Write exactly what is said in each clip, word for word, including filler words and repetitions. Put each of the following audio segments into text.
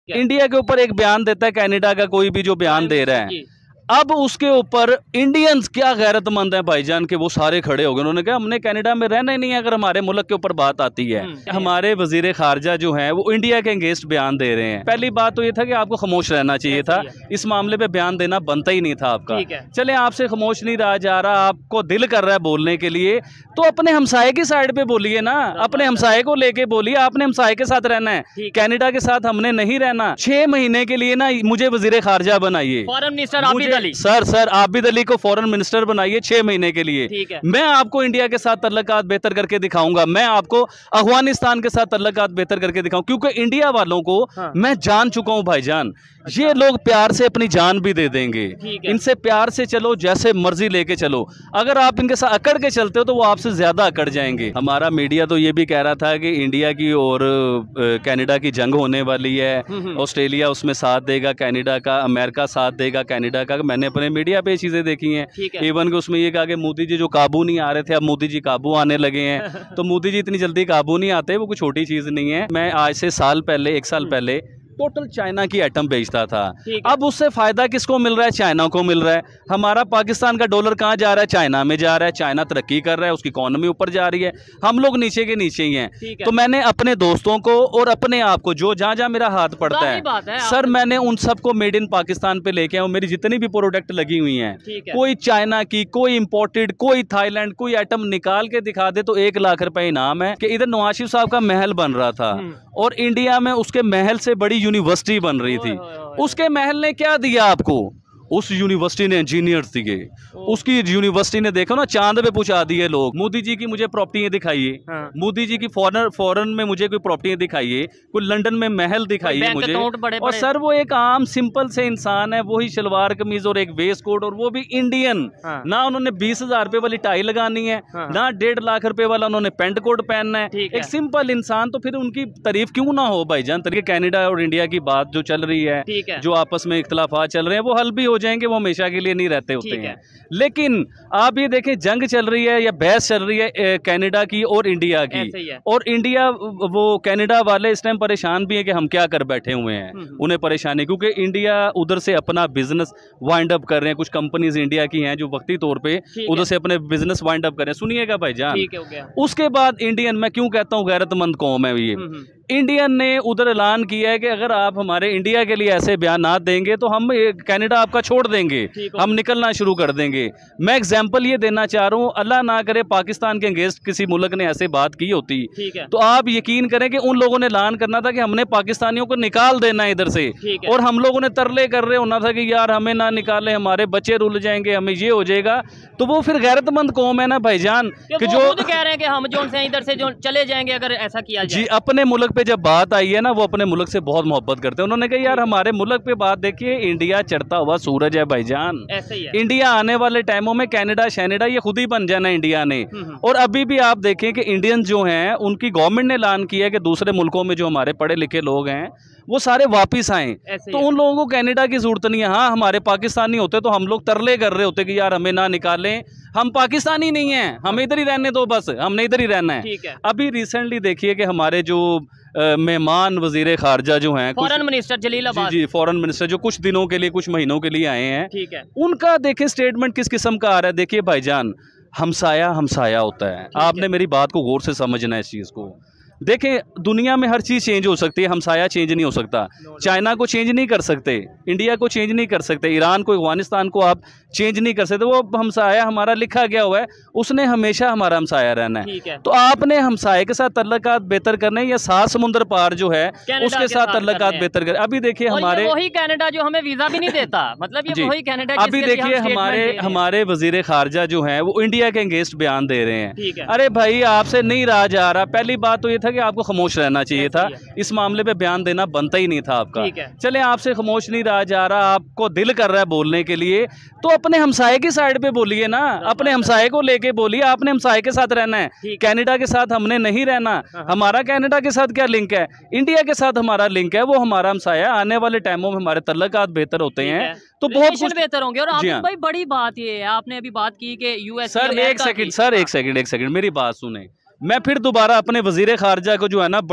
India के ऊपर एक बयान देता है कनाडा का कोई भी जो बयान दे रहा है, अब उसके ऊपर इंडियंस क्या गैरतमंद है भाईजान के वो सारे खड़े हो गए। उन्होंने कहा हमने कनाडा में रहना ही नहीं है अगर हमारे मुल्क के ऊपर बात आती है। हमारे वजीर खारजा जो हैं वो इंडिया के अगेंस्ट बयान दे रहे हैं। पहली बात तो ये था कि आपको खामोश रहना चाहिए था, इस मामले पे बयान देना बनता ही नहीं था आपका। चले आपसे खामोश नहीं रहा जा रहा, आपको दिल कर रहा है बोलने के लिए तो अपने हमसाये की साइड पे बोलिए ना, अपने हमसाये को लेके बोलिए। आपने हमसाये के साथ रहना है, कनाडा के साथ हमने नहीं रहना। छह महीने के लिए ना मुझे वजीर खारजा बनाइए, foreign minister sir sir Abid Ali को फॉरेन मिनिस्टर बनाइए छह महीने के लिए। मैं आपको इंडिया के साथ तल्लुकात बेहतर करके दिखाऊंगा, मैं आपको अफगानिस्तान के साथ तल्लुकात बेहतर करके दिखाऊं, क्योंकि इंडिया वालों को हाँ। मैं जान चुका हूं भाईजान। अच्छा। ये लोग प्यार से अपनी जान भी दे देंगे, इनसे प्यार से चलो, जैसे मर्जी लेके चलो। अगर आप इनके साथ अकड़ के चलते हो तो वो आपसे ज्यादा अकड़ जाएंगे। हमारा मीडिया तो ये भी कह रहा था कि इंडिया की और कनाडा की जंग होने वाली है, ऑस्ट्रेलिया उसमें साथ देगा कनाडा का, अमेरिका साथ देगा कनाडा का। मैंने अपने मीडिया पे चीजें देखी हैं, इवन कि उसमें ये कहा कि मोदी जी जो काबू नहीं आ रहे थे अब मोदी जी काबू आने लगे हैं। तो मोदी जी इतनी जल्दी काबू नहीं आते, वो कोई छोटी चीज नहीं है। मैं आज से साल पहले एक साल पहले टोटल चाइना की एटम बेचता था। अब उससे फायदा किसको मिल रहा है? चाइना को मिल रहा है। हमारा पाकिस्तान का डॉलर कहाँ जा रहा है? चाइना में जा रहा है। चाइना तरक्की कर रहा है, उसकी इकोनॉमी ऊपर जा रही है, हम लोग नीचे के नीचे ही हैं। तो मैंने अपने दोस्तों को और अपने आप को जो जहाँ जहाँ मेरा हाथ पड़ता है, है सर मैंने उन सबको मेड इन पाकिस्तान पे लेके आऊँ। मेरी जितनी भी प्रोडक्ट लगी हुई हैं, कोई चाइना की, कोई इम्पोर्टेड, कोई थाईलैंड, कोई आइटम निकाल के दिखा दे तो एक लाख रुपए इनाम है। कि इधर नवाज शरीफ साहब का महल बन रहा था और इंडिया में उसके महल से बड़ी यूनिवर्सिटी बन रही थी। उसके महल ने क्या दिया आपको? उस यूनिवर्सिटी ने इंजीनियर्स दिए, उसकी यूनिवर्सिटी ने देखो ना चांद पे पहुंचा दिए लोग। मोदी जी की मुझे प्रॉपर्टियां दिखाइए, हाँ। मोदी जी की फॉरेन फॉरेन में मुझे कोई प्रॉपर्टियां दिखाइए, कोई लंदन में महल दिखाइए मुझे। बड़े और बड़े। सर वो एक आम सिंपल से इंसान है, वही शलवार कमीज और एक वेस्ट कोट, और वो भी इंडियन। हाँ। ना उन्होंने बीस हजार रुपए वाली टाई लगानी है, हाँ। ना डेढ़ लाख रुपए वाला उन्होंने पेंट कोट पहनना है। एक सिंपल इंसान, तो फिर उनकी तारीफ क्यों ना हो भाईजान? तरीके कनाडा और इंडिया की बात जो चल रही है, जो आपस में इख्तलाफात चल रहे हैं, वो हल भी हो जाएंगे, वो हमेशा के लिए नहीं रहते होते हैं। लेकिन आप ये देखें जंग चल रही है या बहस चल रही है कनाडा की और इंडिया की, और इंडिया वो कनाडा वाले इस टाइम परेशान भी है कि हम क्या कर बैठे हुए हैं, उन्हें परेशानी, क्योंकि इंडिया उधर से अपना बिजनेस वाइंड अप कर रहे हैं। कुछ कंपनीज इंडिया की हैं जो वक्ती तौर पे उधर से अपने बिजनेस वाइंड अप कर रहे हैं। सुनिएगा भाईजान, उसके बाद इंडियन, मैं क्यों कहता हूँ गैरतमंद कौम है ये, इंडियन ने उधर ऐलान किया है कि अगर आप हमारे इंडिया के लिए ऐसे बयान देंगे तो हम कनाडा आपका छोड़ देंगे, हम निकलना शुरू कर देंगे। मैं एग्जांपल ये देना चाह रहा हूँ, अल्लाह ना करे पाकिस्तान के अगेंस्ट किसी मुल्क ने ऐसे बात की होती तो आप यकीन करें कि उन लोगों ने ऐलान करना था कि हमने पाकिस्तानियों को निकाल देना है इधर से, और हम लोगों ने तरले कर रहे होना था कि यार हमें ना निकाले, हमारे बच्चे रुल जाएंगे, हमें ये हो जाएगा। तो वो फिर गैरतमंद कौम है ना भाईजान, कि जो कह रहे हैं कि हम जो से इधर से जो चले जाएंगे अगर ऐसा किया जाए। जी, अपने मुल्क पे जब बात आई है ना, वो अपने मुल्क से बहुत मोहब्बत करते हैं। उन्होंने कहा यार हमारे मुल्क पे बात देखिए, इंडिया चढ़ता हुआ सूरज है भाईजान, ऐसे ही है। इंडिया आने वाले टाइमों में कनाडा शैनेडा ये खुद ही बन जाना इंडिया ने। और अभी भी आप देखें कि इंडियन जो हैं उनकी गवर्नमेंट ने ऐलान किया है कि दूसरे मुल्कों में जो हमारे पढ़े लिखे लोग हैं वो सारे वापिस आए, तो उन लोगों को कनाडा की जरूरत नहीं है। हाँ, हमारे पाकिस्तानी होते तो हम लोग तरले कर रहे होते कि यार हमें ना निकालें, हम पाकिस्तानी नहीं हैं, हमें इधर ही रहने दो, बस हमने इधर ही रहना है। है। अभी रिसेंटली देखिए कि हमारे जो मेहमान वजीर खारजा जो हैं, फॉरेन मिनिस्टर जलीलाबाद, जी जी फॉरेन मिनिस्टर जो कुछ दिनों के लिए, कुछ महीनों के लिए आए हैं, ठीक है, उनका देखिए स्टेटमेंट किस किस्म का आ रहा है। देखिए भाईजान, हमसाया हमसाया होता है, आपने मेरी बात को गौर से समझना है इस चीज़ को। देखें दुनिया में हर चीज़ चेंज हो सकती है, हमसाया चेंज नहीं हो सकता। चाइना को चेंज नहीं कर सकते, इंडिया को चेंज नहीं कर सकते, ईरान को, अफगानिस्तान को आप चेंज नहीं कर सकते। वो हमसाया हमारा लिखा गया हुआ है, उसने हमेशा हमारा हमसाया रहना है। तो आपने हमसाये के साथ तल्लुकात बेहतर करने या सात समुद्र पार जो है उसके साथ तल्लुकात बेहतर करने। अभी देखिए हमारे वही कनाडा जो हमें वीजा भी नहीं देता, मतलब ये वही कनाडा। अभी देखिए हमारे हमारे वजीर खारजा जो है वो इंडिया के अगेंस्ट बयान दे रहे हैं। अरे भाई आपसे नहीं रहा जा रहा। पहली बात तो ये था कि आपको खामोश रहना चाहिए था, इस मामले पे बयान देना बनता ही नहीं था आपका। चले आपसे खामोश नहीं रहा जा रहा, आपको दिल कर रहा है बोलने के लिए तो अपने हमसाये की साइड पे बोलिए ना, अपने हमसाये को लेके बोलिए। आपने हमसाये के साथ रहना है, कनाडा के साथ हमने नहीं रहना। हमारा कनाडा के साथ क्या लिंक है? इंडिया के साथ हमारा लिंक है, वो हमारा हमसाया। आने वाले टाइमों में हमारे तल्लुकात बेहतर होते हैं तो बहुत कुछ बेहतर होंगे। और आपने भाई बड़ी बात ये है, आपने अभी बात की कि यूएस। सर एक सेकंड सर एक सेकंड एक सेकंड मेरी बात सुने। मैं फिर दोबारा अपने वजीर खारजा को जो है ना बड़े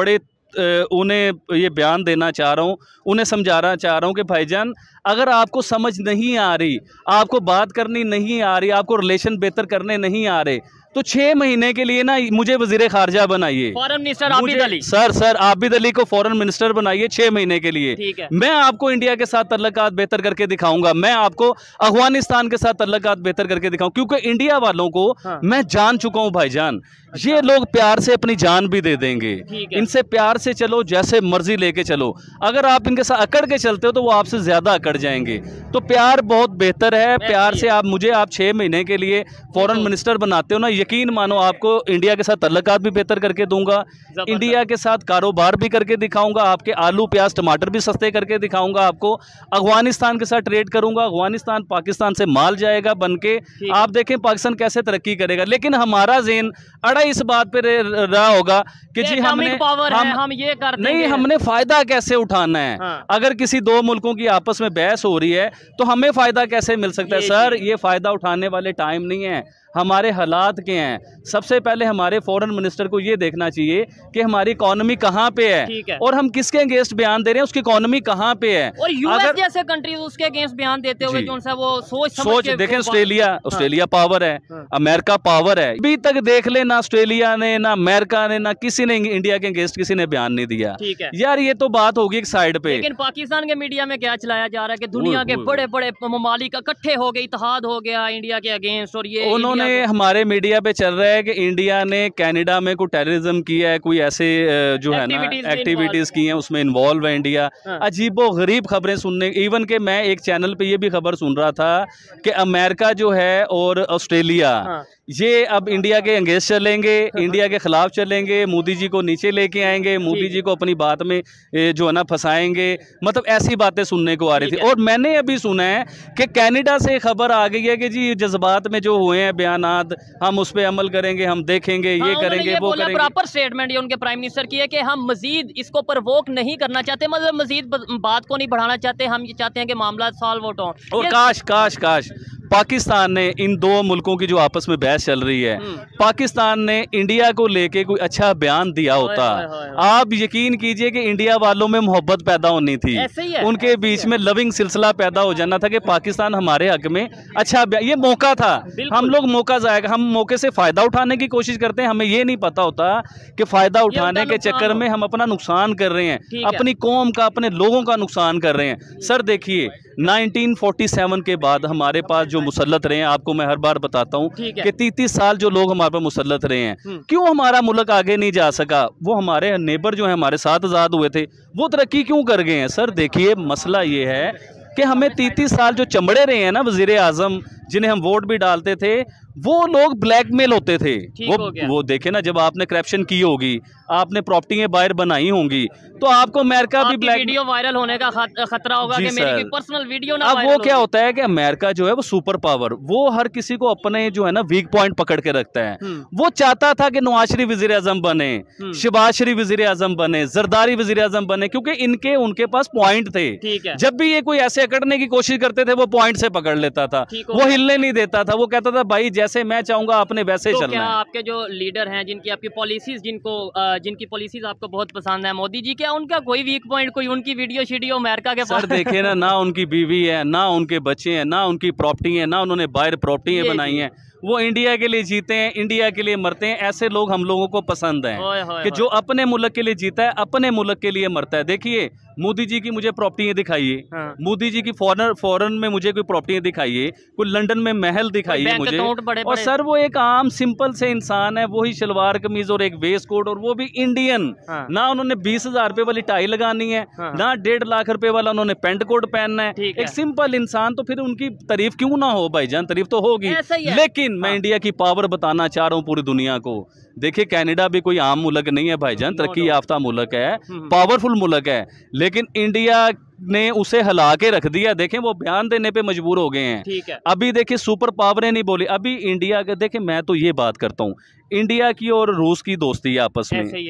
उन्हें ये बयान देना चाह रहा हूँ, उन्हें समझाना चाह रहा हूँ कि भाईजान अगर आपको समझ नहीं आ रही, आपको बात करनी नहीं आ रही, आपको रिलेशन बेहतर करने नहीं आ रहे, तो छह महीने के लिए ना मुझे वजीर खारजा बनाइए, foreign minister Abid Ali. Sir sir Abid Ali को फॉरेन मिनिस्टर बनाइए छह महीने के लिए। ठीक है। मैं आपको इंडिया के साथ तल्लुकात बेहतर करके दिखाऊंगा, मैं आपको अफगानिस्तान के साथ तल्लुकात बेहतर करके दिखाऊं, क्योंकि इंडिया वालों को हाँ। मैं जान चुका हूं भाईजान। अच्छा। ये लोग प्यार से अपनी जान भी दे देंगे, इनसे प्यार से चलो, जैसे मर्जी लेके चलो। अगर आप इनके साथ अकड़ के चलते हो तो वो आपसे ज्यादा अकड़ जाएंगे। तो प्यार बहुत बेहतर है, प्यार से आप मुझे आप छह महीने के लिए फॉरेन मिनिस्टर बनाते हो ना, यकीन मानो आपको इंडिया के साथ तल्लुकात भी बेहतर करके दूंगा, इंडिया के साथ कारोबार भी करके दिखाऊंगा, आपके आलू प्याज टमाटर भी सस्ते करके दिखाऊंगा, आपको अफगानिस्तान के साथ ट्रेड करूंगा, अफगानिस्तान पाकिस्तान से माल जाएगा बन के, आप देखें पाकिस्तान कैसे तरक्की करेगा। लेकिन हमारा ज़हन अड़ा इस बात पे रहा होगा कि जी हमने पावर हम, है, हम ये करते नहीं, हमने फायदा कैसे उठाना है। हाँ। अगर किसी दो मुल्कों की आपस में बहस हो रही है तो हमें फायदा कैसे मिल सकता है? सर ये फायदा उठाने वाले टाइम नहीं है, हमारे हालात के हैं। सबसे पहले हमारे फॉरेन मिनिस्टर को ये देखना चाहिए कि हमारी इकोनॉमी कहाँ पे है, है और हम किसके अगेंस्ट बयान दे रहे हैं, उसकी इकोनॉमी कहाँ पे है। और यूएस अगर जैसे कंट्रीज उसके अगेंस्ट बयान देते हुए जो सा वो सोच सोच देखें, ऑस्ट्रेलिया ऑस्ट्रेलिया पावर है, अमेरिका पावर है, अभी तक देख ले ना ऑस्ट्रेलिया ने ना अमेरिका ने ना किसी ने इंडिया के अगेंस्ट किसी ने बयान नहीं दिया। ठीक है यार, ये तो बात होगी एक साइड पे। लेकिन पाकिस्तान के मीडिया में क्या चलाया जा रहा है कि दुनिया के बड़े बड़े ममालिक इकट्ठे हो गए, इत्तेहाद हो गया इंडिया के अगेंस्ट, और ये उन्होंने हमारे मीडिया पे चल रहा है कि इंडिया ने कनाडा में कोई टेररिज्म किया है, कोई ऐसे जो है ना एक्टिविटीज की हैं, उसमें इन्वॉल्व है इंडिया। हाँ। अजीबो गरीब खबरें सुनने, इवन के मैं एक चैनल पे ये भी खबर सुन रहा था कि अमेरिका जो है और ऑस्ट्रेलिया, हाँ। ये अब इंडिया के अगेंस्ट चलेंगे, इंडिया के खिलाफ चलेंगे, मोदी जी को नीचे लेके आएंगे, मोदी जी को अपनी बात में जो है ना फंसाएंगे, मतलब ऐसी बातें सुनने को आ रही थी। और मैंने अभी सुना है कि कनाडा से खबर आ गई है कि जी जज्बात में जो हुए हैं बयानात, हम उस पर अमल करेंगे, हम देखेंगे, ये हाँ, करेंगे, ये वो करेंगे। प्रॉपर स्टेटमेंट ये उनके प्राइम मिनिस्टर की है कि हम मजीद इसको प्रवोक नहीं करना चाहते, मतलब मजीद बात को नहीं बढ़ाना चाहते, हम ये चाहते हैं कि मामला सॉल्व आउट हो। और काश काश काश पाकिस्तान ने इन दो मुल्कों की जो आपस में बहस चल रही है, पाकिस्तान ने इंडिया को लेके कोई अच्छा बयान दिया होता, आप यकीन कीजिए कि इंडिया वालों में मोहब्बत पैदा होनी थी, उनके बीच में लविंग सिलसिला पैदा हो जाना था कि पाकिस्तान हमारे हक में अच्छा, ये मौका था। हम लोग मौका जाएगा, हम मौके से फ़ायदा उठाने की कोशिश करते हैं, हमें ये नहीं पता होता कि फ़ायदा उठाने के चक्कर में हम अपना नुकसान कर रहे हैं, अपनी कौम का, अपने लोगों का नुकसान कर रहे हैं। सर देखिए, नाइनटीन फोर्टी सेवन के बाद हमारे पास जो मुसल्लत रहे हैं, आपको मैं हर बार बताता हूँ कि तीस साल जो लोग हमारे पर मुसल्लत रहे हैं, क्यों हमारा मुल्क आगे नहीं जा सका? वो हमारे नेबर जो है हमारे साथ आज़ाद हुए थे, वो तरक्की क्यों कर गए हैं? सर देखिए, मसला ये है कि हमें तीस साल जो चमड़े रहे हैं ना वज़ीर आज़म, जिन्हें हम वोट भी डालते थे, वो लोग ब्लैकमेल होते थे। वो वो देखे ना, जब आपने करप्शन की होगी, आपने प्रॉपर्टियां बाहर बनाई होंगी, तो आपको अमेरिका भी ब्लैक वीडियो वायरल होने का खतरा होगा कि मेरी पर्सनल वीडियो ना। अब वो क्या होता है कि अमेरिका जो है वो सुपर पावर, वो हर किसी को अपने जो है ना वीक पॉइंट पकड़ के रखता है। वो चाहता था कि नवाज शरीफ वजीर आजम बने, शहबाज शरीफ वजीर आजम बने, जरदारी वजीर आजम बने, क्योंकि इनके उनके पास पॉइंट थे। जब भी ये कोई ऐसे अकड़ने की कोशिश करते थे, वो पॉइंट से पकड़ लेता था, वो हिलने नहीं देता था। वो कहता था भाई जैसे मैं चाहूंगा आपने वैसे तो चलना क्या है। आपके जो लीडर हैं, जिनकी आपकी पॉलिसीज जिनको जिनकी पॉलिसीज आपको बहुत पसंद है, मोदी जी, क्या उनका कोई वीक पॉइंट, कोई उनकी वीडियो शीडियो अमेरिका के पास? सर देखे ना, ना उनकी बीवी है, ना उनके बच्चे हैं, ना उनकी प्रॉपर्टी है, ना उन्होंने बाहर प्रॉपर्टी बनाई है। वो इंडिया के लिए जीते हैं, इंडिया के लिए मरते हैं। ऐसे लोग हम लोगों को पसंद हैं कि जो अपने मुल्क के लिए जीता है, अपने मुल्क के लिए मरता है। देखिए, मोदी जी की मुझे प्रॉपर्टियां दिखाइए, हाँ। मोदी जी की फॉरेन फॉरेन में मुझे कोई प्रॉपर्टियां दिखाइए, कोई लंदन में महल दिखाइए मुझे। बड़े बड़े। और सर वो एक आम सिंपल से इंसान है, वही शलवार कमीज और एक वेस्ट कोट, और वो भी इंडियन। हाँ। ना उन्होंने बीस हजार रुपए वाली टाई लगानी है, हाँ। ना डेढ़ लाख रुपए वाला उन्होंने पेंट कोट पहनना है। एक सिंपल इंसान, तो फिर उनकी तारीफ क्यों ना हो भाईजान? तारीफ तो होगी, लेकिन मैं इंडिया की पावर बताना चाह रहा हूँ पूरी दुनिया को। देखिए, कनाडा भी कोई आम मुल्क नहीं है भाईजान, तरक्की याफ्ता मुल्क है, पावरफुल मुल्क है, लेकिन इंडिया ने उसे हिला के रख दिया। देखें, वो बयान देने पे मजबूर हो गए हैं। ठीक है। अभी देखिए, सुपर पावरें नहीं बोली, अभी इंडिया के, देखिए मैं तो ये बात करता हूँ, इंडिया की और रूस की दोस्ती है आपस में।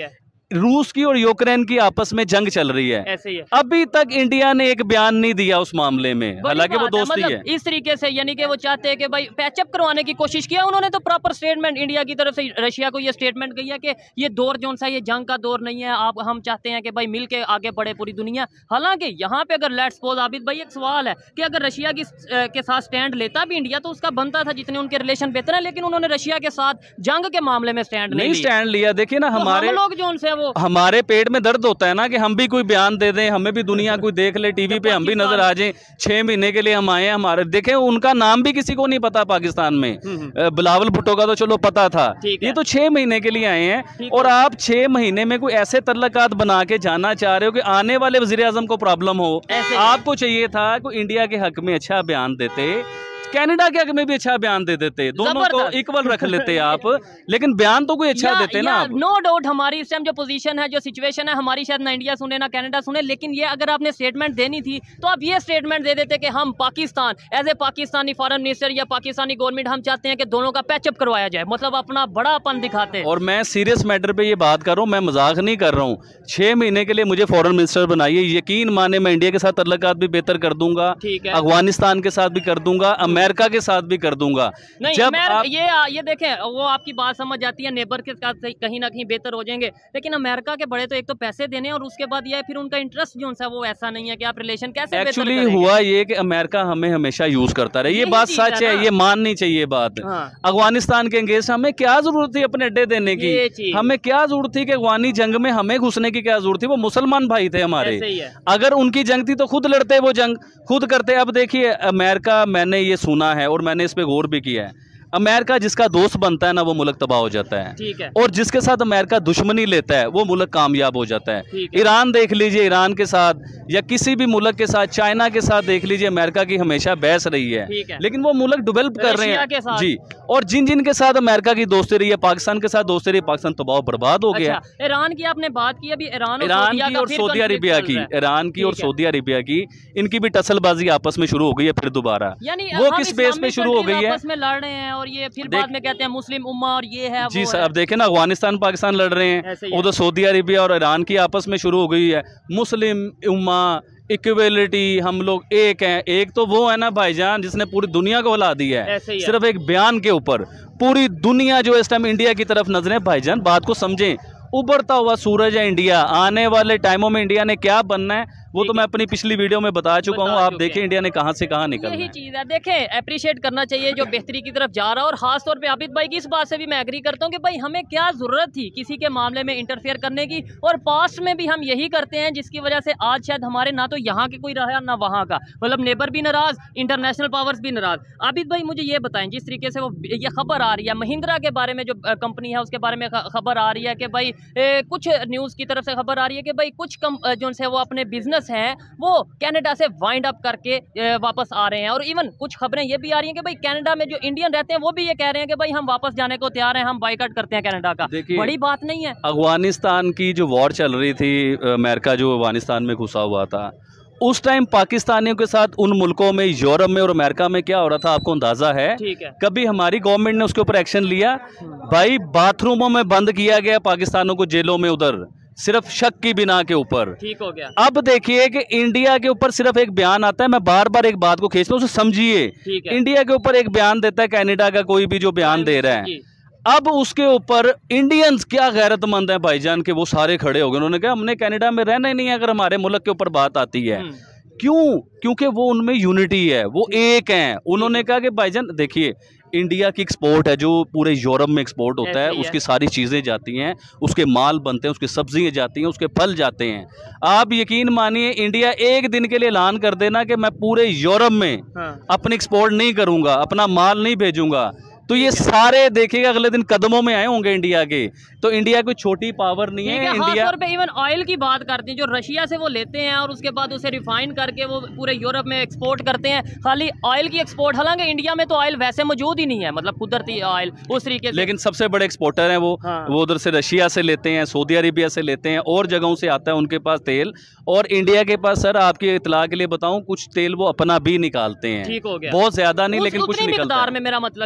रूस की और यूक्रेन की आपस में जंग चल रही है, ऐसे ही है। अभी तक इंडिया ने एक बयान नहीं दिया उस मामले में, हालांकि वो दोस्ती है, मतलब है। इस तरीके से यानी कि वो चाहते हैं कि भाई पैचअप करवाने की कोशिश किया उन्होंने, तो प्रॉपर स्टेटमेंट इंडिया की तरफ से रशिया को ये स्टेटमेंट गई है कि ये दौर जो सा ये जंग का दौर नहीं है, आप हम चाहते हैं कि भाई मिल के आगे बढ़े पूरी दुनिया। हालांकि यहाँ पे अगर लेट्स सपोज आबिद भाई एक सवाल है कि अगर रशिया की के साथ स्टैंड लेता भी इंडिया तो उसका बनता था, जितने उनके रिलेशन बेहतर है, लेकिन उन्होंने रशिया के साथ जंग के मामले में स्टैंड नहीं स्टैंड लिया। देखिए ना, हमारे लोग जो उनसे वो हमारे पेट में दर्द होता है ना कि हम भी कोई बयान दे दें, हमें भी दुनिया कोई देख ले टीवी पे, हम भी नजर आ जाएं। छह महीने के लिए हम आए हैं, हमारे देखें उनका नाम भी किसी को नहीं पता पाकिस्तान में, बिलावल भुट्टो का तो चलो पता था, ये तो छह महीने के लिए आए हैं और आप छह महीने में कोई ऐसे तल्लकात बना के जाना चाह रहे हो कि आने वाले वजीर आजम को प्रॉब्लम हो। आपको चाहिए था कि इंडिया के हक में अच्छा बयान देते, कनाडा के हक में भी अच्छा बयान दे देते, दोनों को इक्वल रख लेते आप, लेकिन बयान तो कोई अच्छा देते ना आप। नो डाउट हमारी इस टाइम जो पोजीशन है, जो सिचुएशन है हमारी, शायद ना इंडिया सुने ना कनाडा सुने, लेकिन ये अगर आपने स्टेटमेंट देनी थी तो आप ये स्टेटमेंट दे देते कि हम Pakistan as a Pakistani foreign minister या पाकिस्तानी गवर्नमेंट हम चाहते हैं कि दोनों का पैचअप करवाया जाए, मतलब अपना बड़ापन दिखाते हैं। और मैं सीरियस मैटर पे ये बात कर रहा हूँ, मैं मजाक नहीं कर रहा हूँ। छह महीने के लिए मुझे फॉरेन मिनिस्टर बनाइए, यकीन माने मैं इंडिया के साथ तल्लकात भी बेहतर कर दूंगा, अफगानिस्तान के साथ भी कर दूंगा, अमेरिका के साथ भी कर दूंगा। नहीं, जब आप ये ये देखें, वो आपकी बात समझ जाती है, नेबर के साथ कहीं ना कहीं बेहतर हो जाएंगे, लेकिन अमेरिका के बड़े तो एक तो पैसे देने और उसके बाद ये फिर उनका इंटरेस्ट जो है वो ऐसा नहीं है कि आप रिलेशन कैसे एक्चुअली हुआ ये कि अमेरिका हमें हमेशा यूज करता रहे, ये बात सच है, ये माननी चाहिए बात। अफगानिस्तान के अंगेज हमें क्या जरूरत थी अपने अड्डे देने की, हमें क्या जरूरत थी कि अफगानी जंग में हमें घुसने की क्या जरूरत थी, वो मुसलमान भाई थे हमारे, अगर उनकी जंग थी तो खुद लड़ते, वो जंग खुद करते। अब देखिए अमेरिका, मैंने ये सुना है और मैंने इस पे गौर भी किया है, अमेरिका जिसका दोस्त बनता है ना वो मुल्क तबाह हो जाता है, ठीक है, और जिसके साथ अमेरिका दुश्मनी लेता है वो मुल्क कामयाब हो जाता है। ईरान देख लीजिए, ईरान के साथ या किसी भी मुल्क के साथ, चाइना के साथ देख लीजिए, अमेरिका की हमेशा बहस रही है, है। लेकिन वो मुल्क डेवलप कर रहे हैं जी, और जिन जिन के साथ अमेरिका की दोस्ती रही है, पाकिस्तान के साथ दोस्ती रही, पाकिस्तान तबाह बर्बाद हो गया। ईरान की आपने बात की, अभी ईरान ईरान की और सऊदी अरेबिया की, ईरान की और सऊदी अरेबिया की, इनकी भी टसलबाजी आपस में शुरू हो गई है फिर दोबारा। वो किस बेस पे शुरू हो गई है, आपस में लड़ रहे हैं और ये फिर बाद में कहते हैं मुस्लिम उम्मा और ये है जी सर। अब देखें ना, अफगानिस्तान पाकिस्तान लड़ रहे हैं, उधर सऊदी अरेबिया और ईरान की आपस में शुरू हो गई है, मुस्लिम उम्मा, इक्वलिटी, हम लोग एक हैं। एक तो वो है ना भाईजान जिसने पूरी दुनिया को हिला दिया है, सिर्फ एक बयान के ऊपर। पूरी दुनिया जो इस टाइम इंडिया की तरफ नजरें, भाईजान बात को समझें, उभरता हुआ सूरज है इंडिया। आने वाले टाइमों में इंडिया ने क्या बनना है वो तो मैं अपनी पिछली वीडियो में बता चुका हूँ, आप देखें इंडिया ने कहां से कहां निकलना है। यही चीज है, देखें अप्रिशिएट करना चाहिए जो बेहतरी की तरफ जा रहा है। और खास तौर पे आबिद भाई की इस बात से भी मैं एग्री करता हूँ कि भाई हमें क्या जरूरत थी किसी के मामले में इंटरफेयर करने की, और पास्ट में भी हम यही करते हैं, जिसकी वजह से आज शायद हमारे ना तो यहाँ के कोई रहा ना वहाँ का, मतलब नेबर भी नाराज, इंटरनेशनल पावर्स भी नाराज। आबिद भाई मुझे ये बताएं, जिस तरीके से वो ये खबर आ रही है महिंद्रा के बारे में, जो कंपनी है उसके बारे में खबर आ रही है कि भाई ए, कुछ न्यूज़ की तरफ से खबर आ रही है कि भाई कुछ कम जो से वो अपने बिजनेस हैं वो कनाडा से वाइंड अप करके वापस आ रहे हैं। और इवन कुछ खबरें ये भी आ रही हैं कि भाई कनाडा में जो इंडियन रहते हैं वो भी ये कह रहे हैं कि भाई हम वापस जाने को तैयार हैं, हम बाइकआउट करते हैं कनाडा का। बड़ी बात नहीं है। अफगानिस्तान की जो वॉर चल रही थी, अमेरिका जो अफगानिस्तान में घुसा हुआ था, उस टाइम पाकिस्तानियों के साथ उन मुल्कों में, यूरोप में और अमेरिका में क्या हो रहा था आपको अंदाजा है? है कभी हमारी गवर्नमेंट ने उसके ऊपर एक्शन लिया? भाई बाथरूमों में बंद किया गया पाकिस्तानों को, जेलों में, उधर सिर्फ शक की बिना के ऊपर। ठीक हो गया। अब देखिए कि इंडिया के ऊपर सिर्फ एक बयान आता है, मैं बार बार एक बात को खींचता हूं, उसे समझिए। इंडिया के ऊपर एक बयान देता है कनाडा का कोई भी जो बयान दे रहा है, अब उसके ऊपर इंडियंस क्या गैरतमंद है भाईजान के वो सारे खड़े हो गए। उन्होंने कहा हमने कनाडा में रहना ही नहीं है अगर हमारे मुल्क के ऊपर बात आती है। क्यों? क्योंकि वो उनमें यूनिटी है, वो एक हैं। उन्होंने कहा कि भाईजान देखिए इंडिया की एक्सपोर्ट है जो पूरे यूरोप में एक्सपोर्ट होता है, उसकी सारी चीज़ें जाती हैं, उसके माल बनते हैं, उसकी सब्जियां जाती हैं, उसके फल जाते हैं। आप यकीन मानिए इंडिया एक दिन के लिए ऐलान कर देना कि मैं पूरे यूरोप में हाँ। अपनी एक्सपोर्ट नहीं करूंगा, अपना माल नहीं भेजूंगा, तो ये सारे देखिएगा अगले दिन कदमों में आए होंगे इंडिया के। तो इंडिया कोई छोटी पावर नहीं है, है इंडिया तौर पे इवन ऑयल की बात करते हैं जो रशिया से वो लेते हैं और उसके बाद उसे रिफाइन करके वो पूरे यूरोप में एक्सपोर्ट करते हैं, खाली ऑयल की एक्सपोर्ट। हालांकि इंडिया में तो ऑयल वैसे मौजूद ही नहीं है, मतलब कुदरती ऑयल उस तरीके से, लेकिन सबसे बड़े एक्सपोर्टर हैं वो हाँ। वो उधर से रशिया से लेते हैं, सऊदी अरेबिया से लेते हैं, और जगहों से आता है उनके पास तेल। और इंडिया के पास सर आपकी इतला के लिए बताऊं, कुछ तेल वो अपना भी निकालते हैं, ठीक हो गया, बहुत ज्यादा नहीं लेकिन कुछ निकलता है, में मेरा मतलब बहुत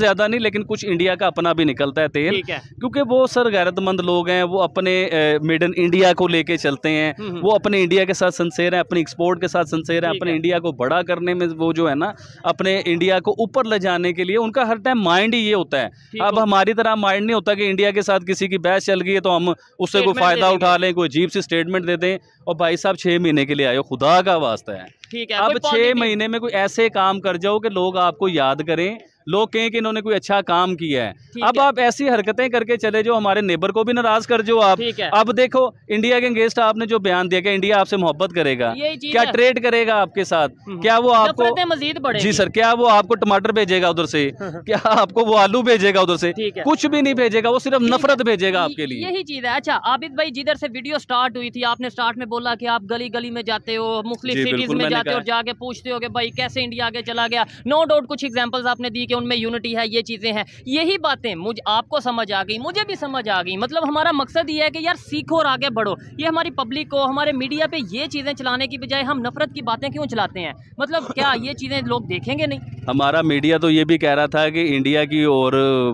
ज्यादा नहीं, लेकिन कुछ इंडिया का अपना भी निकलता है तेल, क्योंकि वो सर गैरतमंद लोग हैं, वो अपने मेड इन इंडिया को लेके चलते हैं, वो अपने इंडिया के साथ सिंसेयर हैं, अपनी एक्सपोर्ट के साथ सिंसेयर हैं, अपने इंडिया को बड़ा करने में वो जो है ना अपने इंडिया को ऊपर ले जाने के लिए उनका हर टाइम माइंड ही ये होता है। अब हमारी तरह माइंड नहीं होता कि इंडिया के साथ किसी की बहस चल गई है तो हम उससे कोई फायदा उठा लें, कोई अजीब सी स्टेटमेंट दे दें। और भाई साहब छह महीने के लिए आए हो, खुदा का वास्ता है, ठीक है, अब छह महीने में कोई ऐसे काम कर जाओ कि लोग आपको याद करें, लोग कहें कि इन्होंने कोई अच्छा काम किया है। अब है। आप ऐसी हरकतें करके चले जो हमारे नेबर को भी नाराज कर जो आप। अब देखो इंडिया के अगेंस्ट आपने जो बयान दिया कि इंडिया आपसे मोहब्बत करेगा, क्या ट्रेड करेगा आपके साथ, क्या वो आपको मजीद जी सर, क्या वो आपको टमाटर भेजेगा उधर से, क्या आपको वो आलू भेजेगा उधर से, कुछ भी नहीं भेजेगा, वो सिर्फ नफरत भेजेगा आपके लिए। यही चीज है। अच्छा आबिद भाई, जिधर से वीडियो स्टार्ट हुई थी आपने स्टार्ट में बोला कि आप गली गली में जाते हो, मुख्तलिफ सिटीज में जाते हो और जाके पूछते हो कि भाई कैसे इंडिया आगे चला गया। नो डाउट कुछ एग्जांपल्स आपने दी कि उनमें यूनिटी है, ये चीजें हैं, यही बातें मुझे आपको समझ आ गई, मुझे भी समझ आ गई। मतलब हमारा मकसद ये है कि यार सीखो और आगे बढ़ो। ये हमारी पब्लिक को, हमारे मीडिया पे ये चीजें चलाने की बजाय हम नफरत की बातें क्यों चलाते हैं? मतलब क्या ये चीजें लोग देखेंगे नहीं? हमारा मीडिया तो ये भी कह रहा था कि इंडिया की और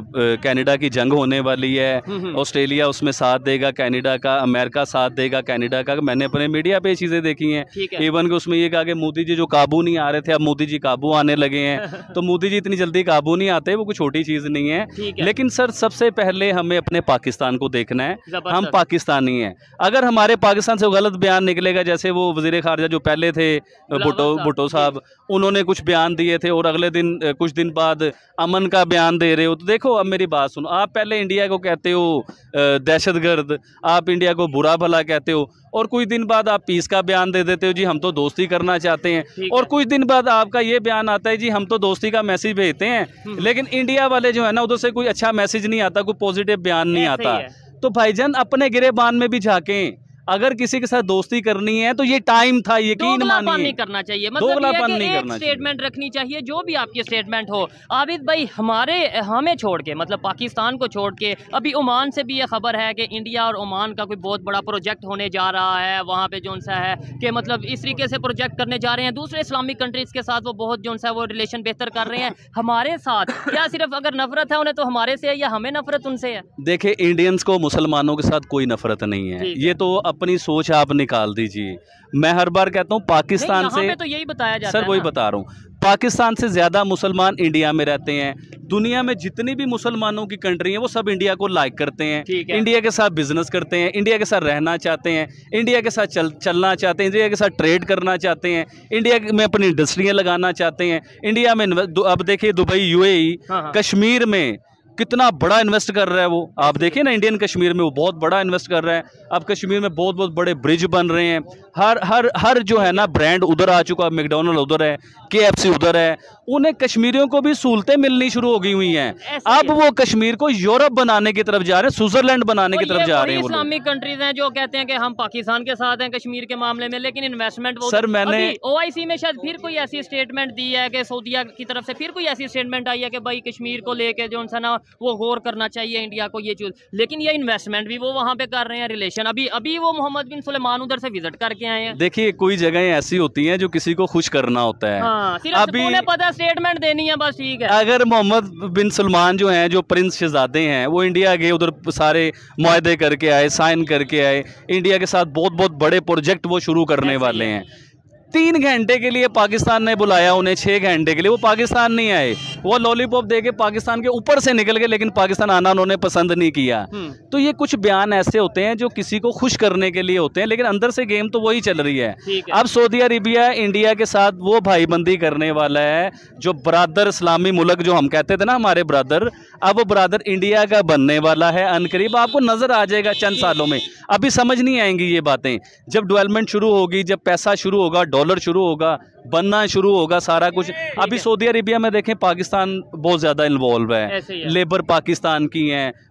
कनाडा की जंग होने वाली है, ऑस्ट्रेलिया उसमें साथ देगा कनाडा का, अमेरिका साथ देगा कनाडा का। मैंने अपने मीडिया पे चीजें देखी हैं, इवन कि उसमें ये कहा कि मोदी जी जो काबू नहीं आ रहे थे अब मोदी जी काबू आने लगे हैं। तो मोदी जी इतनी जल्दी काबू नहीं आते, वो कोई छोटी चीज नहीं है, है। लेकिन सर सबसे पहले हमें अपने पाकिस्तान को देखना है, हम पाकिस्तानी हैं। अगर हमारे पाकिस्तान से गलत बयान निकलेगा, जैसे वो वजीर खारजा जो पहले थे भुट्टो भुट्टो साहब, उन्होंने कुछ बयान दिए थे और अगले दिन कुछ दिन बाद अमन का बयान दे रहे हो, तो देखो अब मेरी बात सुनो, आप पहले इंडिया को कहते हो दहशतगर्द, आप इंडिया को बुरा भला कहते हो, और कुछ दिन बाद आप पीस का बयान दे देते हो जी हम तो दोस्ती करना चाहते हैं, और कुछ दिन बाद आपका ये बयान आता है जी हम तो दोस्ती का मैसेज भेजते हैं। लेकिन इंडिया वाले जो है ना उधर से कोई अच्छा मैसेज नहीं आता, कोई पॉजिटिव बयान नहीं आता। तो भाईजान अपने गिरेबान में भी झांकें, अगर किसी के साथ दोस्ती करनी है तो ये टाइम था, यकीन मानिए नहीं करना चाहिए, मतलब नहीं करना, स्टेटमेंट रखनी चाहिए जो भी आपकी स्टेटमेंट हो। आबिद भाई हमारे हमें छोड़ के, मतलब पाकिस्तान को छोड़ के, अभी ओमान से भी ये खबर है कि इंडिया और ओमान का कोई बहुत बड़ा प्रोजेक्ट होने जा रहा है, वहाँ पे जो सा है कि मतलब इस तरीके से प्रोजेक्ट करने जा रहे हैं दूसरे इस्लामिक कंट्रीज के साथ, वो बहुत जो सा वो रिलेशन बेहतर कर रहे हैं हमारे साथ। क्या सिर्फ अगर नफरत है उन्हें तो हमारे से है या हमें नफरत उनसे है? देखिए इंडियंस को मुसलमानों के साथ कोई नफरत नहीं है, ये तो अपनी सोच आप निकाल दीजिए। मैं हर बार कहता हूं पाकिस्तान से, तो यही बताया जाता सर वही बता रहा हूं, पाकिस्तान से ज्यादा मुसलमान इंडिया में रहते हैं। दुनिया में जितनी भी मुसलमानों की कंट्री हैं वो सब इंडिया को लाइक करते हैं, इंडिया के साथ बिजनेस करते हैं, इंडिया के साथ रहना चाहते हैं, इंडिया के साथ चल चलना चाहते हैं, इंडिया के साथ ट्रेड करना चाहते हैं, इंडिया में अपनी इंडस्ट्रियां लगाना चाहते हैं। इंडिया में अब देखिए दुबई, यूएई, कश्मीर में कितना बड़ा इन्वेस्ट कर रहा है वो, आप देखिए ना इंडियन कश्मीर में वो बहुत बड़ा इन्वेस्ट कर रहा है। अब कश्मीर में बहुत बहुत बड़े ब्रिज बन रहे हैं, हर हर हर जो है ना ब्रांड उधर आ चुका है, मैकडॉनल्ड उधर है, केएफसी उधर है, उन्हें कश्मीरियों को भी सहूलतें मिलनी शुरू हो गई हुई हैं। अब वो कश्मीर को यूरोप बनाने की तरफ जा रहे हैं, स्विट्जरलैंड बनाने की तरफ जा रहे हैं। इस्लामिक कंट्रीज हैं जो कहते हैं कि हम पाकिस्तान के साथ हैं कश्मीर के मामले में, लेकिन इन्वेस्टमेंट सर मैंने ओआईसी में शायद फिर कोई ऐसी स्टेटमेंट दी है कि सऊदीया की तरफ से फिर कोई ऐसी स्टेटमेंट आई है कि भाई कश्मीर को लेके जो है ना वो गौर करना चाहिए इंडिया को, ये चीज। लेकिन ये इन्वेस्टमेंट भी वो वहाँ पे कर रहे हैं, रिलेशन अभी अभी वो मोहम्मद बिन सुलेमान उधर से विजिट करके आए हैं। देखिए कोई जगह ऐसी होती हैं जो किसी को खुश करना होता है, हाँ, अभी पता स्टेटमेंट देनी है बस, ठीक है। अगर मोहम्मद बिन सलमान जो हैं, जो प्रिंस शहजादे हैं, वो इंडिया गए, उधर सारे मुआहदे करके आए, साइन करके आए, इंडिया के साथ बहुत बहुत बड़े प्रोजेक्ट वो शुरू करने वाले हैं। तीन घंटे के लिए पाकिस्तान ने बुलाया उन्हें, छः घंटे के लिए वो पाकिस्तान नहीं आए, वो लॉलीपॉप दे के पाकिस्तान के ऊपर से निकल गए, लेकिन पाकिस्तान आना उन्होंने पसंद नहीं किया। तो ये कुछ बयान ऐसे होते हैं जो किसी को खुश करने के लिए होते हैं, लेकिन अंदर से गेम तो वही चल रही है। अब सऊदी अरेबिया इंडिया के साथ वो भाईबंदी करने वाला है, जो ब्रादर इस्लामी मुल्क जो हम कहते थे ना हमारे ब्रादर, अब वो ब्रादर इंडिया का बनने वाला है अनकरीब, आपको नजर आ जाएगा चंद सालों में। अभी समझ नहीं आएंगी ये बातें, जब डेवलपमेंट शुरू होगी, जब पैसा शुरू होगा, डॉलर शुरू होगा, बनना शुरू होगा सारा कुछ। अभी सऊदी अरेबिया में देखें पाकिस्तान बहुत ज़्यादा इन्वॉल्व है, लेबर पाकिस्तान की हैं,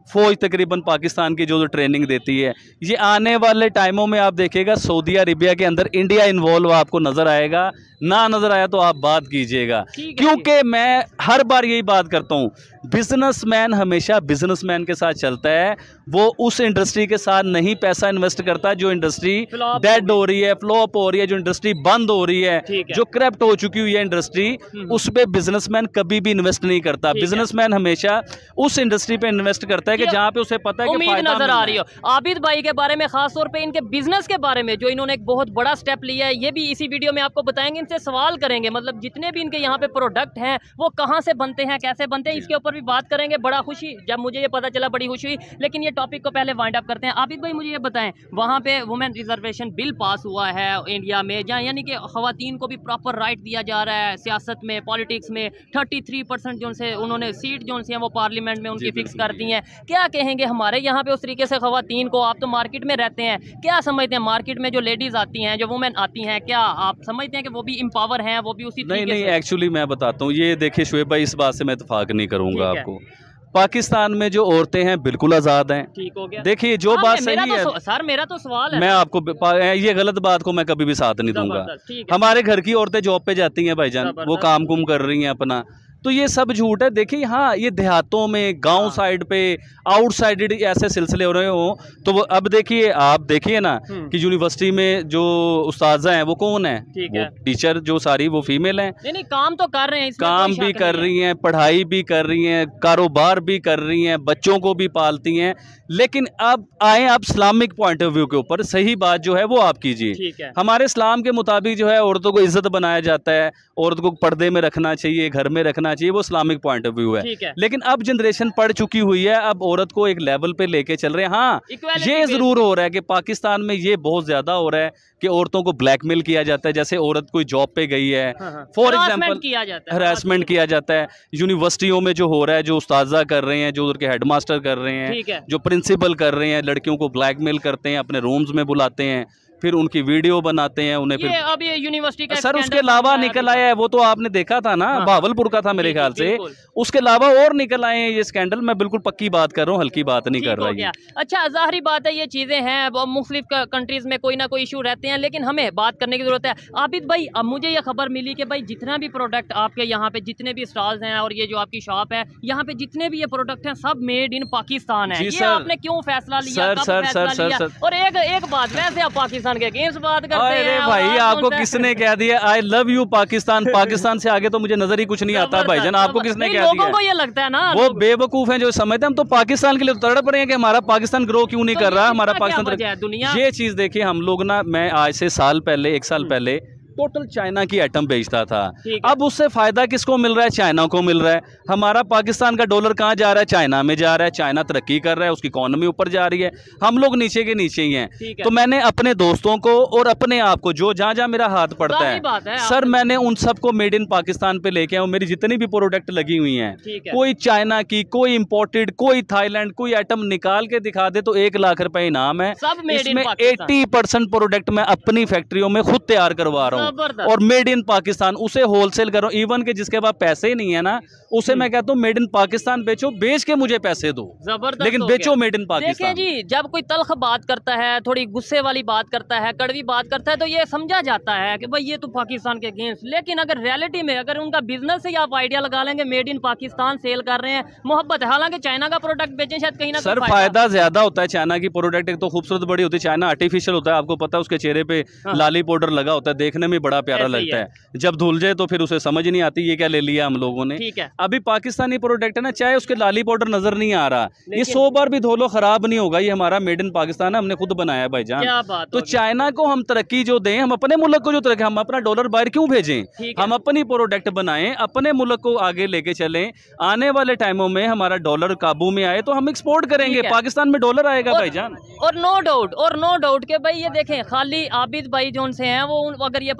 फौज तकरीबन पाकिस्तान की जो जो ट्रेनिंग देती है। ये आने वाले टाइमों में आप देखिएगा सऊदी अरेबिया के अंदर इंडिया इन्वॉल्व आपको नज़र आएगा, ना नज़र आया तो आप बात कीजिएगा, क्योंकि मैं हर बार यही बात करता हूँ, बिजनेसमैन हमेशा बिजनेसमैन के साथ चलता है, वो उस इंडस्ट्री के साथ नहीं पैसा इन्वेस्ट करता जो इंडस्ट्री डेड हो रही है, फ्लॉप हो रही है, जो इंडस्ट्री बंद हो रही है, जो क्रैप्ट हो चुकी हुई है इंडस्ट्री, उस पे बिजनेसमैन कभी भी इन्वेस्ट नहीं करता। बिजनेसमैन हमेशा उस इंडस्ट्री पे इन्वेस्ट करता है कि जहाँ पे उसे पता है कि उम्मीद नजर आ रही हो। आबिद भाई के बारे में खास तौर पे इनके बिजनेस के बारे में जो इन्होंने एक बहुत बड़ा स्टेप लिया है, ये भी इसी वीडियो में आपको बताएंगे, इनसे सवाल करेंगे, मतलब जितने भी इनके यहाँ पे प्रोडक्ट हैं वो कहाँ से बनते हैं, कैसे बनते हैं, इसके ऊपर भी बात करेंगे। बड़ा खुशी जब मुझे ये पता चला, बड़ी खुशी हुई। लेकिन ये टॉपिक को पहले वाइंड अप करते हैं। आबिद भाई मुझे ये बताएं, वहाँ पे वुमेन रिजर्वेशन बिल पास हुआ है इंडिया में, जहाँ यानी कि खवातीन को भी प्रॉपर राइट दिया जा रहा है सियासत में, पॉलिटिक्स में। थर्टी थ्री परसेंट जो से उन्होंने सीट जो से हैं वो पार्लियामेंट में उनकी फिक्स कर दी हैं। क्या कहेंगे हमारे यहाँ पे उस तरीके से खवातीन को? आप तो मार्केट में रहते हैं, क्या समझते हैं मार्केट में जो लेडीज आती हैं, जो वुमेन आती हैं, क्या आप समझते हैं कि वो भी एम्पावर हैं, वो भी उसी नहीं नहीं एक्चुअली मैं बताता हूँ, ये देखिए शुएब भाई, इस बात से मैं इत्तेफाक नहीं करूँगा आपको। पाकिस्तान में जो औरतें हैं बिल्कुल आज़ाद हैं। ठीक हो गया। देखिए जो बात सही तो है सर, मेरा तो सवाल है, मैं आपको ये गलत बात को मैं कभी भी साथ नहीं दूंगा। हमारे घर की औरतें जॉब पे जाती हैं भाईजान, वो काम कुम कर रही हैं अपना, तो ये सब झूठ है। देखिए हाँ, ये देहातों में, गांव साइड पे, आउटसाइडेड ऐसे सिलसिले हो रहे हो, तो वो अब देखिए, आप देखिए ना कि यूनिवर्सिटी में जो उस्ताजा हैं वो कौन है, वो टीचर जो सारी वो फीमेल हैं। नहीं नहीं, काम तो कर रहे हैं, काम भी कर रही हैं, पढ़ाई भी कर रही हैं, कारोबार भी कर रही हैं, बच्चों को भी पालती हैं। लेकिन अब आए आप इस्लामिक पॉइंट ऑफ व्यू के ऊपर, सही बात जो है वो आप कीजिए। हमारे इस्लाम के मुताबिक जो है औरतों को इज्जत बनाया जाता है, औरत को पर्दे में रखना चाहिए, घर में रखना चाहिए, वो इस्लामिक पॉइंट ऑफ व्यू है। लेकिन अब जनरेशन पढ़ चुकी हुई है, अब औरत को एक लेवल पे लेके चल रहे हैं। हाँ, ये जरूर हो रहा है कि पाकिस्तान में ये बहुत ज्यादा हो रहा है कि औरतों को ब्लैकमेल किया जाता है। जैसे औरत कोई जॉब पे गई है, फॉर एग्जाम्पल हरासमेंट किया जाता है। यूनिवर्सिटियों में जो हो रहा है, जो उस्ताजा कर रहे हैं, जो उनके हेडमास्टर कर रहे हैं, जो प्रिंसिपल कर रहे हैं, लड़कियों को ब्लैकमेल करते हैं, अपने रूम्स में बुलाते हैं, फिर उनकी वीडियो बनाते हैं, उन्हें ये फिर अब ये यूनिवर्सिटी का सर उसके अलावा निकल आया है, वो तो आपने देखा था ना, हाँ, भावलपुर का था मेरे ख्याल से। उसके अलावा और निकल आए हैं ये स्कैंडल। मैं बिल्कुल पक्की बात कर रहा हूँ, हल्की बात नहीं कर रहा। अच्छा, जाहिर बात है ये चीजें हैं, मुख्तलिफ कंट्रीज में कोई ना कोई इशू रहते हैं, लेकिन हमें बात करने की जरूरत है। आबिद भाई, अब मुझे ये खबर मिली कि भाई जितना भी प्रोडक्ट आपके यहाँ पे, जितने भी स्टॉल्स हैं और ये जो आपकी शॉप है, यहाँ पे जितने भी ये प्रोडक्ट हैं सब मेड इन पाकिस्तान है। ये आपने क्यों फैसला लिया, कब फैसला लिया? और एक एक बात, वैसे आप पाकिस्तान के अगेंस्ट बात अरे भाई, आपको किसने कह दिया I love you Pakistan? Pakistan से आगे तो मुझे नजर ही कुछ नहीं आता भाईजान। आपको किसने कह दिया? लोगों को ये लगता है ना, वो बेवकूफ हैं जो समझते हैं हम तो पाकिस्तान के लिए तड़प रहे हैं कि हमारा पाकिस्तान ग्रो क्यों नहीं कर रहा, हमारा पाकिस्तान। दुनिया ये चीज देखिए, हम लोग ना, मैं आज से साल पहले, एक साल पहले टोटल चाइना की आइटम बेचता था। अब उससे फायदा किसको मिल रहा है? चाइना को मिल रहा है। हमारा पाकिस्तान का डॉलर कहाँ जा रहा है? चाइना में जा रहा है। चाइना तरक्की कर रहा है, उसकी इकोनॉमी ऊपर जा रही है, हम लोग नीचे के नीचे ही हैं। तो मैंने अपने दोस्तों को और अपने आप को, जो जहाँ जहाँ मेरा हाथ पड़ता है, है सर मैंने उन सबको मेड इन पाकिस्तान पे लेके आया। मेरी जितनी भी प्रोडक्ट लगी हुई हैं, कोई चाइना की, कोई इम्पोर्टेड, कोई थाईलैंड, कोई आइटम निकाल के दिखा दे तो एक लाख रुपए इनाम है। इसमें एट्टी परसेंट प्रोडक्ट मैं अपनी फैक्ट्रियों में खुद तैयार करवा रहा हूँ और मेड इन पाकिस्तान, उसे होलसेल करो। इवन के जिसके पास पैसे ही नहीं है ना, उसे मैं कहता हूँ मेड इन पाकिस्तान बेचो, बेच के मुझे पैसे दो, लेकिन बेचो मेड इन पाकिस्तान। देखिए जी, जब कोई तल्ख बात करता है, थोड़ी गुस्से वाली बात करता है, कड़वी बात करता है, तो ये समझा जाता है कि भाई ये तो पाकिस्तान के अगेंस्ट। लेकिन अगर रियलिटी में, अगर उनका बिजनेस से आप आइडिया लगा लेंगे, मेड इन पाकिस्तान सेल कर रहे हैं, मोहब्बत है। हालांकि चाइना का प्रोडक्ट बेचें शायद कहीं ना सर फायदा ज्यादा होता है चाइना की प्रोडक्ट। एक तो खूबसूरत बड़ी होती है, चाइना आर्टिफिशियल होता है, आपको पता है, उसके चेहरे पे लाली पाउडर लगा होता है, देखने में बड़ा प्यारा लगता है। जब धुल जाए तो फिर उसे समझ नहीं आती ये क्या ले लिया हम लोगों ने। ठीक है, अभी पाकिस्तानी प्रोडक्ट है ना, चाहे उसके लाली पाउडर नजर नहीं आ रहा, ये सौ बार भी धो लो खराब नहीं होगा, ये हमारा मेड इन पाकिस्तान है, हमने खुद बनाया भाईजान। तो चाइना को हम तरक्की जो दें, हम अपने मुल्क को जो तरक्की, हम अपना डॉलर बाहर क्यों भेजें? हम अपनी प्रोडक्ट बनाएं, अपने मुल्क को आगे लेके चलें। आने वाले टाइमों में हमारा डॉलर काबू में आए तो हम एक्सपोर्ट करेंगे, पाकिस्तान में डॉलर आएगा भाईजान। और नो डाउट, और नो डाउट के भाई ये देखें, खाली आबिद भाई जो से हैं वो अगर ये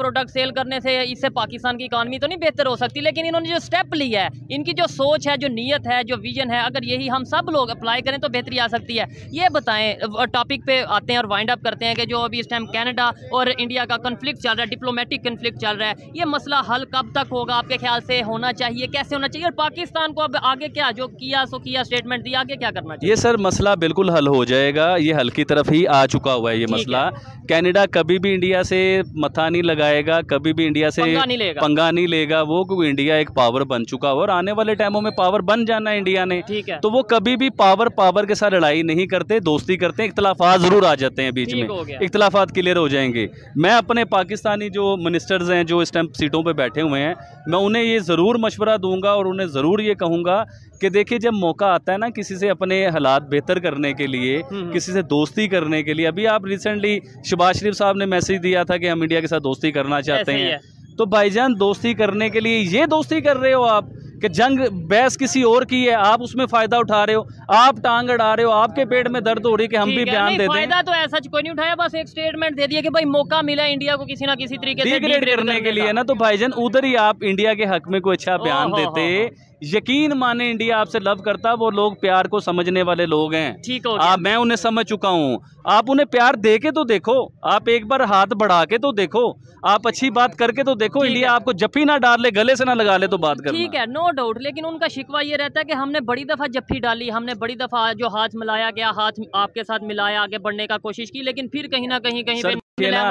प्रोडक्ट सेल करने से इससे पाकिस्तान की इकॉनमी तो नहीं बेहतर हो सकती, लेकिन इन्होंने जो स्टेप लिया है, इनकी जो सोच है, जो नीयत है, जो विजन है, अगर यही हम सब लोग अप्लाई करें तो बेहतरी आ सकती है। ये बताएं, टॉपिक पे आते हैं और वाइंड अप करते हैं कि जो अभी इस टाइम कनाडा और इंडिया का कन्फ्लिक्ट चल रहा है, डिप्लोमेटिक कन्फ्लिक्ट चल रहा है, ये मसला हल कब तक होगा आपके ख्याल से, होना चाहिए, कैसे होना चाहिए, और पाकिस्तान को अब आगे क्या, जो किया सो किया, स्टेटमेंट दिया, आगे क्या करना चाहिए? ये सर मसला बिल्कुल हल हो जाएगा, ये हल की तरफ ही आ चुका हुआ है ये मसला। कनाडा कभी भी इंडिया से मथा नहीं लगाएगा, कभी भी इंडिया से पंगा नहीं लेगा, पंगा नहीं लेगा वो, क्योंकि इंडिया एक पावर बन चुका है और आने वाले टाइमों में पावर बन जाना है इंडिया ने। ठीक है। तो वो कभी भी पावर पावर के साथ लड़ाई नहीं करते, दोस्ती करते हैं, इख्तलाफात जरूर आ जाते हैं बीच में, इख्तलाफात क्लियर हो जाएंगे। मैं अपने पाकिस्तानी जो मिनिस्टर्स हैं जो इस टाइम सीटों पे बैठे हुए हैं, मैं उन्हें ये ज़रूर मशवरा दूंगा और उन्हें ज़रूर ये कहूँगा कि देखिए, जब मौका आता है ना किसी से अपने हालात बेहतर करने के लिए, किसी से दोस्ती करने के लिए, अभी आप रिसेंटली शहबाज शरीफ साहब ने मैसेज दिया था कि हम इंडिया के साथ दोस्ती करना चाहते हैं, तो भाईजान दोस्ती करने के लिए ये दोस्ती कर रहे हो आप कि जंग बहस किसी और की है, आप उसमें फ़ायदा उठा रहे हो, आप टांग अड़ा रहे हो, आपके पेट में दर्द हो रही है कि हम भी बयान दे दें। फायदा तो ऐसा कोई नहीं उठाया, बस एक स्टेटमेंट दे दिया कि भाई मौका मिला इंडिया को किसी ना किसी तरीके से डिग्रेड करने के लिए ना, तो भाईजान उधर ही आप इंडिया के हक में कोई अच्छा बयान देते। यकीन माने इंडिया आपसे लव करता, वो लोग प्यार को समझने वाले लोग हैं। ठीक हो आप, मैं उन्हें समझ चुका हूँ, आप उन्हें प्यार दे के तो देखो, आप एक बार हाथ बढ़ा के तो देखो, आप अच्छी बात करके तो देखो, इंडिया आपको जफ्फी ना डाल ले, गले से ना लगा ले तो बात करना। ठीक है, नो डाउट, लेकिन उनका शिकवा ये रहता है कि हमने बड़ी दफा जफ्फी डाली, हमने बड़ी दफा जो हाथ मिलाया गया, हाथ आपके साथ मिलाया, आगे बढ़ने का कोशिश की, लेकिन फिर कहीं ना कहीं कहीं पे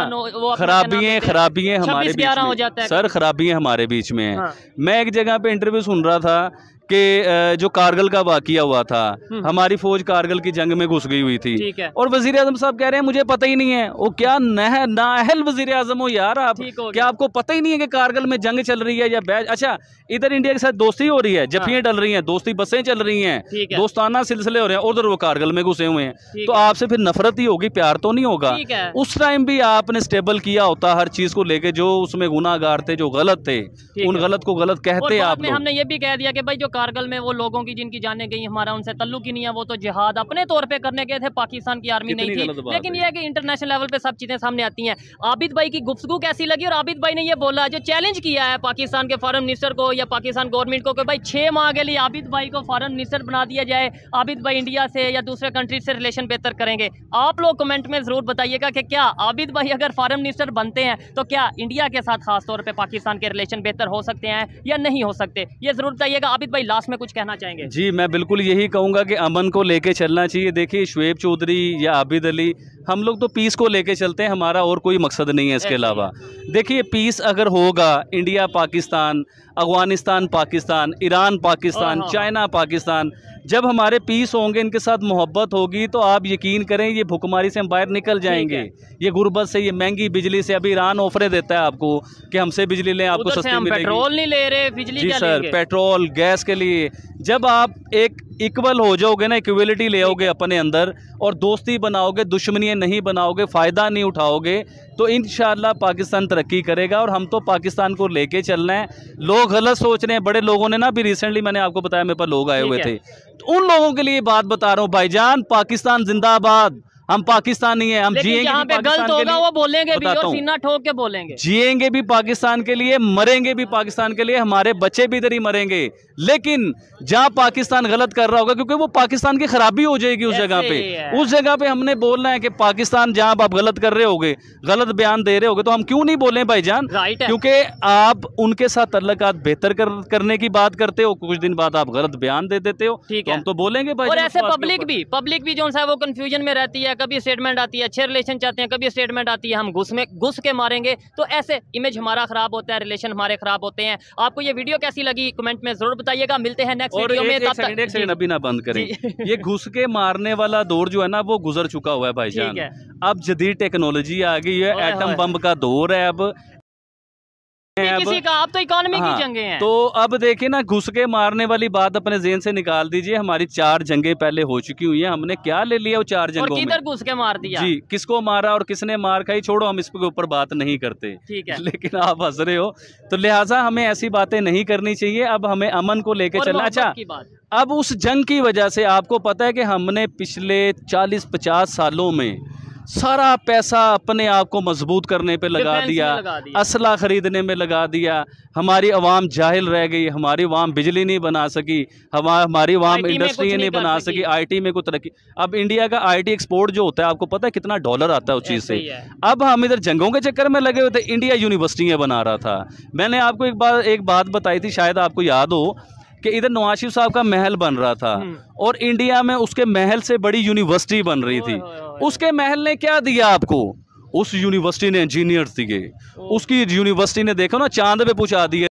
खराबियां खराबियां हमारे बीच में हो जाता है सर, खराबियां हमारे बीच में है। मैं एक जगह पे इंटरव्यू सुन रहा था कि जो कारगिल का वाकया हुआ था, हमारी फौज कारगिल की जंग में घुस गई हुई थी, और वजीर आजम साहब कह रहे हैं मुझे पता ही नहीं है। वो क्या नह नाअहल वजीर आजम हो यार आप, क्या आपको पता ही नहीं है कि कारगिल में जंग चल रही है या बैच? अच्छा, इधर इंडिया के साथ दोस्ती हो रही है, जफियां डल रही हैं, दोस्ती बसें चल रही हैं, दोस्ताना सिलसिले हो रहे हैं, उधर वो कारगिल में घुसे हुए हैं, तो आपसे फिर नफरत ही होगी, प्यार तो नहीं होगा। उस टाइम भी आपने स्टेबल किया होता हर चीज को लेके, जो उसमें गुनाहगार थे, जो गलत थे, उन गलत को गलत कहते आप लोग। हमने ये भी कह दिया कि भाई जो कारगिल में वो लोगों की जिनकी जाने गई, हमारा उनसे तल्लुक ही नहीं है, वो तो जिहाद अपने तौर पे करने गए थे, पाकिस्तान की आर्मी नहीं थी। लेकिन ये है कि इंटरनेशनल लेवल पे सब चीजें सामने आती हैं। आबिद भाई की गुफ्तगू कैसी लगी? और आबिद भाई ने ये बोला, जो चैलेंज किया है पाकिस्तान के फॉरेन मिनिस्टर को या पाकिस्तान गवर्नमेंट को कि भाई छह माह के लिए आबिद भाई को फॉरेन मिनिस्टर बना दिया जाए, आबिद भाई इंडिया से या दूसरे कंट्री से रिलेशन बेहतर करेंगे। आप लोग कमेंट में जरूर बताइएगा कि क्या आबिद भाई अगर फॉरेन मिनिस्टर बनते हैं तो क्या इंडिया के साथ खासतौर पर पाकिस्तान के रिलेशन बेहतर हो सकते हैं या नहीं हो सकते, ये जरूर बताइएगा। आबिद भाई लास्ट में कुछ कहना चाहेंगे? जी, मैं बिल्कुल यही कहूँगा कि अमन को लेके चलना चाहिए। देखिए, शुएब चौधरी या आबिद अली, हम लोग तो पीस को लेके चलते हैं, हमारा और कोई मकसद नहीं है इसके अलावा। देखिए, पीस अगर होगा, India Pakistan, Afghanistan Pakistan, Iran Pakistan, China Pakistan, जब हमारे पीस होंगे, इनके साथ मोहब्बत होगी, तो आप यकीन करें ये भुखमरी से हम बाहर निकल जाएंगे, ये गुर्बत से, ये महंगी बिजली से। अभी ईरान ऑफर देता है आपको कि हमसे बिजली लें, आपको सस्ती मिलेगी। पेट्रोल नहीं ले रहे, बिजली जी सर, पेट्रोल गैस के लिए जब आप एक इक्वल हो जाओगे ना, इक्वलिटी ले आओगे अपने अंदर और दोस्ती बनाओगे, दुश्मनियाँ नहीं बनाओगे, फ़ायदा नहीं उठाओगे, तो इंशाअल्लाह पाकिस्तान तरक्की करेगा। और हम तो पाकिस्तान को लेके चलना है। लोग गलत सोच रहे हैं, बड़े लोगों ने ना, अभी रिसेंटली मैंने आपको बताया मेरे पास लोग आए हुए थे, तो उन लोगों के लिए बात बता रहा हूँ, भाईजान पाकिस्तान जिंदाबाद, हम पाकिस्तानी हैं, हम जिएंगे भी पाकिस्तान के लिए, वो बोलेंगे भी और सीना ठोक के बोलेंगे, जिएंगे भी पाकिस्तान के लिए, मरेंगे भी पाकिस्तान के लिए, हमारे बच्चे भी इधर ही मरेंगे। लेकिन जहां पाकिस्तान गलत कर रहा होगा, क्योंकि वो पाकिस्तान की खराबी हो जाएगी उस जगह पे, उस जगह पे हमने बोलना है कि पाकिस्तान जहां आप गलत कर रहे होगे, गलत बयान दे रहे होगे, तो हम क्यों नहीं बोले भाईजान? क्योंकि आप उनके साथ तल्लुकात बेहतर कर, करने की बात करते हो, कुछ दिन बाद आप गलत बयान दे देते हो, तो हम तो बोलेंगे भाई। और ऐसे पब्लिक भी पब्लिक भी जो है वो कंफ्यूजन में रहती है, कभी स्टेटमेंट आती है अच्छे रिलेशन चाहते हैं, कभी स्टेटमेंट आती है हम घुस में घुस के मारेंगे, तो ऐसे इमेज हमारा खराब होता है, रिलेशन हमारे खराब होते हैं। आपको ये वीडियो कैसी लगी कमेंट में जरूर बताइएगा। मिलते हैं नेक्स्ट वीडियो में। तब तक एक सेकंड अभी ना बंद करें, ये घुस के मारने वाला दौर जो है ना, वो गुजर चुका हुआ है भाईजान। अब जदीद टेक्नोलॉजी आ गई है, एटम बम का दौर है अब किसी का, आप तो इकोनॉमी की जंगें हैं। तो अब देखिए ना, घुस के मारने वाली बात अपने ज़हन से निकाल दीजिए। हमारी चार जंगें पहले हो चुकी हुई हैं, हमने क्या ले लिया वो चार जंगों में? किधर घुस के मार दिया जी, किसको मारा और किसने मार खाई, छोड़ो, हम इसके ऊपर बात नहीं करते, ठीक है। लेकिन आप हंस रहे हो, तो लिहाजा हमें ऐसी बातें नहीं करनी चाहिए। अब हमें अमन को लेके चलना। अच्छा, अब उस जंग की वजह से आपको पता है कि हमने पिछले चालीस पचास सालों में सारा पैसा अपने आप को मजबूत करने पे लगा डिफेंस दिया, में लगा दिया। असला खरीदने में लगा दिया। हमारी आवाम जाहिल रह गई, हमारी आवाम बिजली नहीं बना सकी, हमा हमारी आवाम आईटी में इंडस्ट्री कुछ नहीं नहीं कर बना सकी। सकी, आईटी में कुछ तरक्की। अब इंडिया का आईटी एक्सपोर्ट जो होता है, आपको पता है कितना डॉलर आता है उस चीज़ ऐसे ही से। है। अब हम इधर जंगों के चक्कर में लगे हुए थे, इंडिया यूनिवर्सिटियाँ बना रहा था। मैंने आपको एक बार एक बात बताई थी, शायद आपको याद हो, कि इधर नवाज शरीफ साहब का महल बन रहा था और इंडिया में उसके महल से बड़ी यूनिवर्सिटी बन रही थी। उसके महल ने क्या दिया आपको? उस यूनिवर्सिटी ने इंजीनियर्स दिए, उसकी यूनिवर्सिटी ने देखो ना चांद पे पहुंचा दिए।